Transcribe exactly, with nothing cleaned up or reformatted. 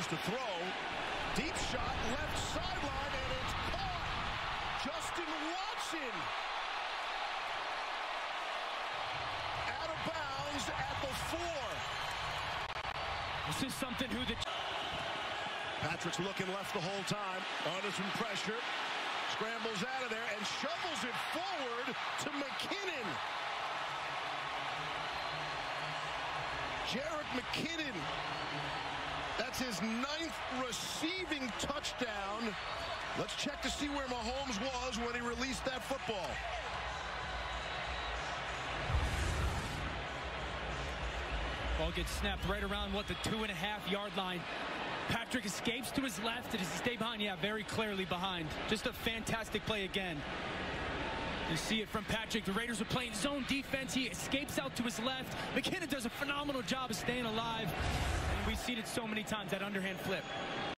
to throw. Deep shot, left sideline, and it's caught. Justin Watson out of bounds at the four. This is something who the... Patrick's looking left the whole time. Under some pressure. Scrambles out of there and shovels it forward to McKinnon. Jerrick McKinnon. That's his ninth receiving touchdown. Let's check to see where Mahomes was when he released that football. Ball gets snapped right around, what, the two and a half yard line. Patrick escapes to his left. Does he stay behind? Yeah, very clearly behind. Just a fantastic play again. You see it from Patrick. The Raiders are playing zone defense. He escapes out to his left. McKinnon does a phenomenal job of staying alive. And we've seen it so many times, that underhand flip.